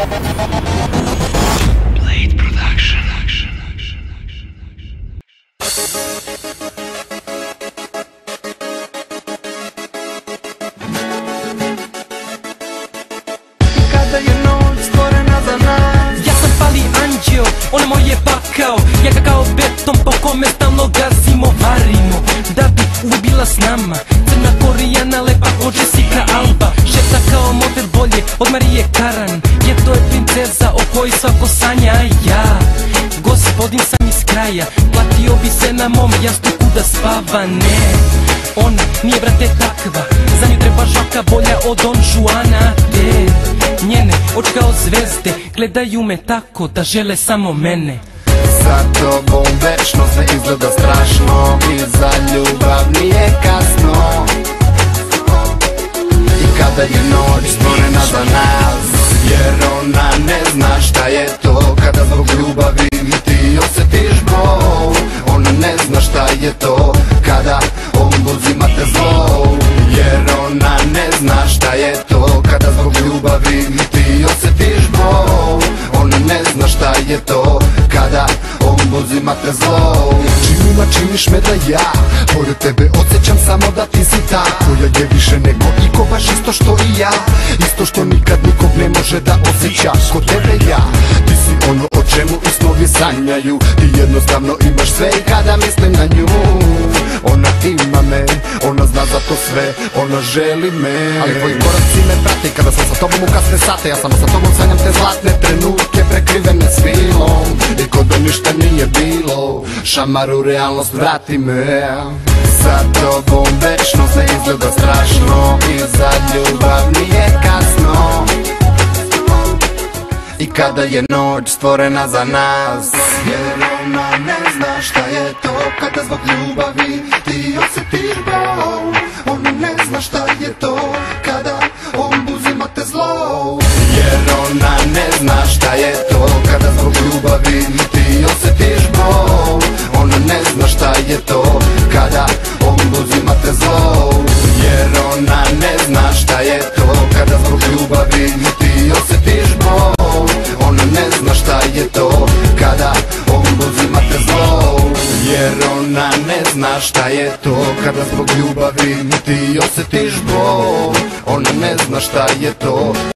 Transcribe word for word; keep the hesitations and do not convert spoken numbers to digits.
Blade Production. Kada je noć stvorena za nas, ja sam pali anđeo, on je moje pakao. Ja ga kao beton po kome stalno gazimo, varimo, da bi uvijek bila s nama. Crna korijana, lepa od Jessica Alba, šeta kao model bolje od Marije Karan. Je to je princeza o kojoj svako sanja, a ja gospodin sam iz kraja, platio bi se na mom jastuku da spava. Ne, ona nije brate takva, za nju treba žaka bolja od Don Juana. Te njene oči kao zvezde gledaju me tako da žele samo mene. Za tobom večno sve izgleda strašno i za ljubav nije kasno. I kada je noć stvorena za nas, jer ona ne zna šta je to kada zbog ljubavi ti osjetiš bol. Ona ne zna šta je to kada on uzima te zlo, jer ona ne zna šta je to kada zbog ljubavi ti osjetiš bol. Ona ne zna šta je to kada on uzima te zlo. Činima činiš me da ja pored tebe osjećam samo da ti si ta koja je više nego iko, baš isto što i ja, isto što nikad nikog ne može da osjeća kod tebe ja. Ti si ono o čemu i snovi sanjaju, ti jednostavno imaš sve i kada mislim na nju. Ona ima me, ona zna za to sve, ona želi me. Ali tvoji koraci me prate kada sam sa tobom u kasne sate, ja samo sa tobom sanjam te zlatne trenutke prekrivene svilom. I kod da ništa nije bilo, šamaru realnost vrati me. Za tobom večno sve izgleda strašno i za ljubav nije kasno. I kada je noć stvorena za nas, jer ona ne zna šta je to kada zbog ljubavi ti osjetiš bol. Ona ne zna šta je to kada on uzima te zlo, jer ona ne zna šta je to kada zbog ljubavi ti osjetiš bol. Ona ne zna šta je to kada on uzima te zlo, jer ona ne zna šta je to kada zbog ljubavi ti osjetiš bol. Ona ne zna šta je to kada on uzima te zlo, jer ona ne zna šta je to kada zbog ljubavi ti osjetiš bol. Ona ne zna šta je to